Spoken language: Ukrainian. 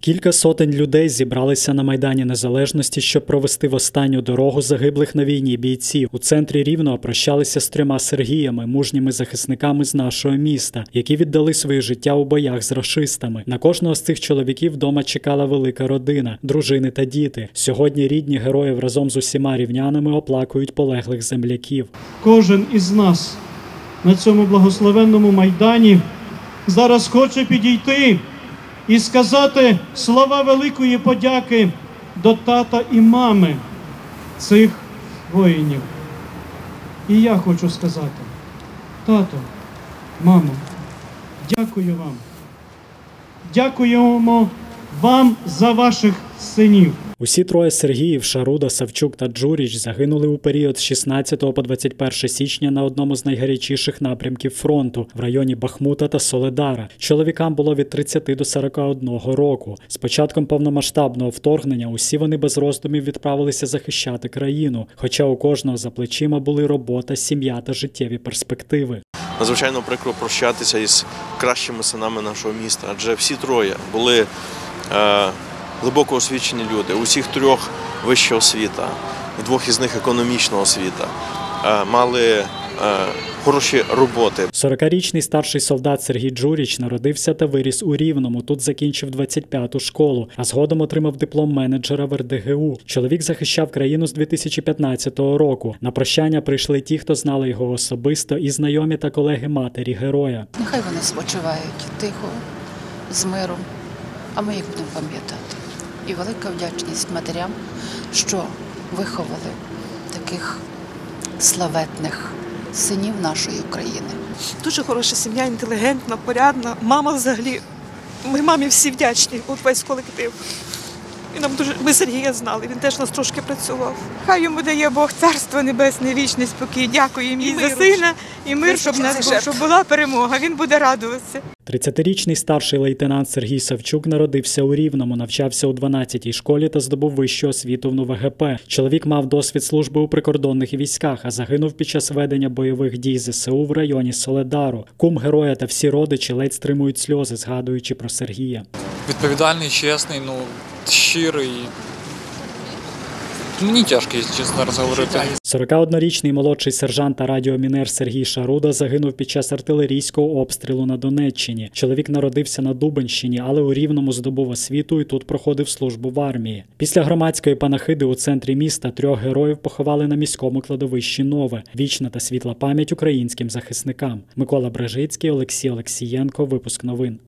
Кілька сотень людей зібралися на Майдані Незалежності, щоб провести в останню дорогу загиблих на війні бійців. У центрі Рівного прощалися з 3 Сергіями, мужніми захисниками з нашого міста, які віддали своє життя у боях з рашистами. На кожного з цих чоловіків вдома чекала велика родина, дружини та діти. Сьогодні рідні героїв разом з усіма рівнянами оплакують полеглих земляків. Кожен із нас на цьому благословенному Майдані зараз хоче підійти і сказати слова великої подяки до тата і мами цих воїнів. І я хочу сказати: тато, мамо, дякую вам. Дякуємо вам за ваших синів. Усі 3 Сергіїв – Шаруда, Савчук та Джуріч – загинули у період з 16 по 21 січня на одному з найгарячіших напрямків фронту – в районі Бахмута та Соледара. Чоловікам було від 30 до 41 року. З початком повномасштабного вторгнення усі вони без роздумів відправилися захищати країну, хоча у кожного за плечима були робота, сім'я та життєві перспективи. Надзвичайно прикро прощатися із кращими синами нашого міста, адже всі 3 були глибоко освічені люди, усіх 3 вища освіта, 2 із них економічна освіта, мали хороші роботи. 40-річний старший солдат Сергій Джуріч народився та виріс у Рівному. Тут закінчив 25-ту школу, а згодом отримав диплом менеджера в РДГУ. Чоловік захищав країну з 2015 року. На прощання прийшли ті, хто знали його особисто, і знайомі та колеги матері героя. Нехай вони спочивають тихо, з миром, а ми їх будемо пам'ятати. І велика вдячність матерям, що виховали таких славетних синів нашої України. Дуже хороша сім'я, інтелігентна, порядна. Мама взагалі, ми мамі всі вдячні, от весь колектив. І нам дуже, ми Сергія знали, він теж нас трошки працював. Хай йому дає Бог царство небесне, вічний спокій. Дякуємо їй за сина і мир, щоб нас був, щоб була перемога. Він буде радуватися. 30-річний старший лейтенант Сергій Савчук народився у Рівному, навчався у 12-й школі та здобув вищу освіту в НУВГП. Чоловік мав досвід служби у прикордонних військах, а загинув під час ведення бойових дій ЗСУ в районі Соледару. Кум героя та всі родичі ледь стримують сльози, згадуючи про Сергія. Відповідальний, чесний, щирий. Мені тяжко, чесно зараз говорити. 41-річний молодший сержант та радіомінер Сергій Шаруда загинув під час артилерійського обстрілу на Донеччині. Чоловік народився на Дубенщині, але у Рівному здобув освіту і тут проходив службу в армії. Після громадської панахиди у центрі міста 3 героїв поховали на міському кладовищі Нове. Вічна та світла пам'ять українським захисникам. Микола Брежицький, Олексій Олексієнко. Випуск новин.